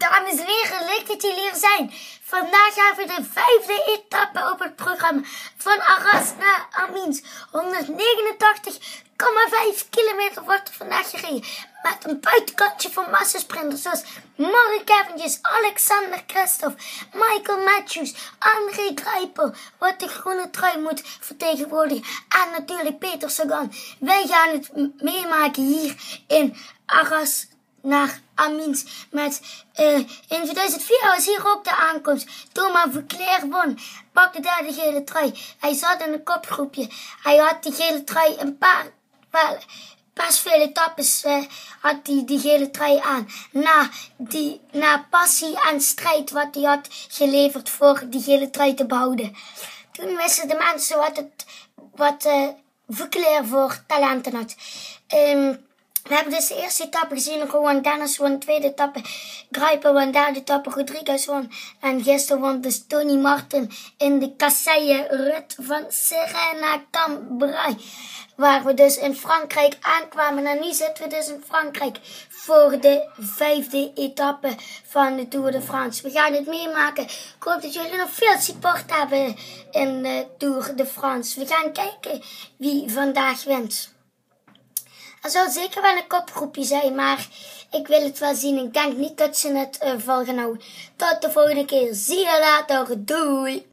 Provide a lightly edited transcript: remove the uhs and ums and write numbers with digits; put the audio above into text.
dames en heren, leuk dat jullie hier zijn. Vandaag hebben we de 5e etappe op het programma. Van Arras naar Amiens. 189,5 kilometer wordt er vandaag gereden. Met een buitenkantje van massasprinters zoals Mark Cavendish, Alexander Kristoff, Michael Matthews, André Greipel, wat de groene trui moet vertegenwoordigen. En natuurlijk Peter Sagan. Wij gaan het meemaken hier in Arras naar Amiens. In 2004 was hier ook de aankomst. Thomas Voeckler won, pakte daar de gele trui. Hij zat in een kopgroepje. Hij had die gele trui pas veel etappes had hij die gele trui aan. Na passie en strijd wat hij had geleverd voor die gele trui te behouden. Toen wisten de mensen wat Voeckler voor talenten had. We hebben dus de eerste etappe gezien. Rowan Dennis won de tweede etappe. Greipel won de derde etappe. Rodriguez won. En gisteren won dus Tony Martin in de kasseien-rit van Serena-Cambrai. Waar we dus in Frankrijk aankwamen. En nu zitten we dus in Frankrijk voor de 5e etappe van de Tour de France. We gaan het meemaken. Ik hoop dat jullie nog veel support hebben in de Tour de France. We gaan kijken wie vandaag wint. Er zal zeker wel een kopgroepje zijn, maar ik wil het wel zien. Ik denk niet dat ze het vol gaan houden. Tot de volgende keer. Zie je later. Doei!